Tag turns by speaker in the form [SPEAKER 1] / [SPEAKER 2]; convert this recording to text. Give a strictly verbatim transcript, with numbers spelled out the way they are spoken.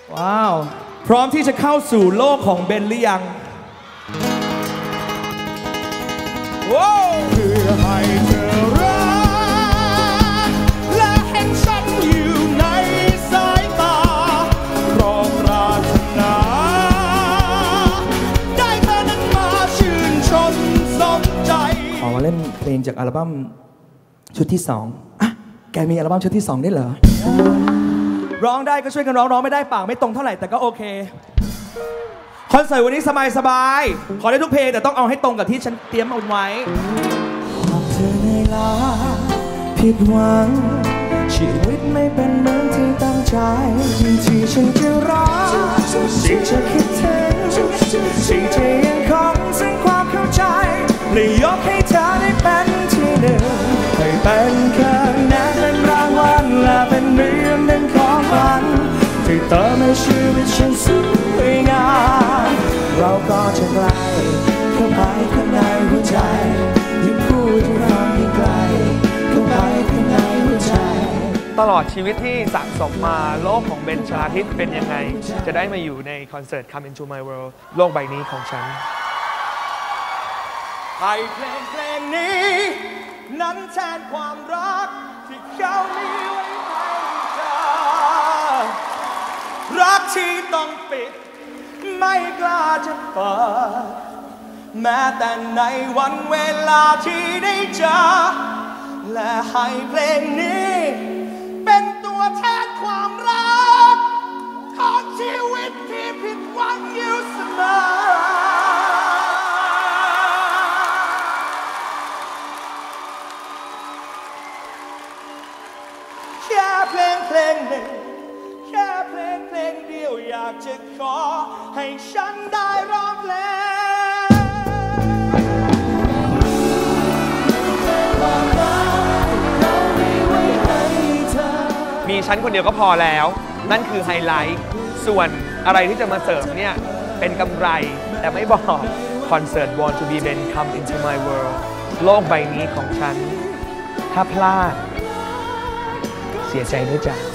[SPEAKER 1] ว้าวพร้อมที่จะเข้าสู่โลกของเบนหรือยังว้าวเพื่อให้เธอรักและเห็นฉันอยู่ในสายตาเพราะปรารถนาได้เธอนั้นมาชื่นชมสนใจขอมาเล่นเพลงจากอัลบั้มชุดที่สองอ่ะแกมีอัลบั้มชุดที่สองได้เหรอร้องได้ก็ช่วยกันร้องร้องไม่ได้ปากไม่ตรงเท่าไหร่แต่ก็โอเคคอนเสิร์ตวันนี้สบายๆขอได้ทุกเพลงแต่ต้องเอาให้ตรงกับที่ฉันเตรียมเอาไว้หากเธอเหนื่อยล้าผิดหวังชีวิตไม่เป็นเหมือนที่ตั้งใจที่ฉันจะรักที่จะคิดถึงที่จะยังคงซึ่งความเข้าใจและยกให้เธอได้เป็นที่หนึ่งให้เป็นคะแนนเป็นรางวัลและเป็นเรื่องหนึ่งของมันที่เติมให้ชีวิตฉันสวยงามเราก็จะไกลเข้าไปข้างในหัวใจยิ่งพูดที่เรายิ่งไกลเข้าไปข้างในหัวใจ
[SPEAKER 2] ตลอดชีวิตที่สะสมมาโลกของเบนชลาทิศเป็นยังไงจะได้มาอยู่ในคอนเสิร์ต Come Into My World โลกใบนี้ของฉัน
[SPEAKER 1] ให้เพลงเพลงนี้นั้นแทนความรักที่เขามีไว้ให้เธอรักที่ต้องปิดไม่กล้าจะเปิดแม้แต่ในวันเวลาที่ได้เจอและให้เพลงนี้เป็นตัวแทนความรักของชีวิตที่ผิดหวังอยู่เสมอแค่เพลงเพลงหนึ่งแค่เพลงเพลงเดียวอยากจะขอให้ฉันได้ร้องเพลง
[SPEAKER 2] มีฉันคนเดียวก็พอแล้วนั่นคือไฮไลท์ส่วนอะไรที่จะมาเสริมเนี่ยเป็นกำไรแต่ไม่บอกคอนเสิร์ต Want to be Ben Come Into My World โลกใบนี้ของฉันถ้าพลาดเสียใจด้วยจ้ะ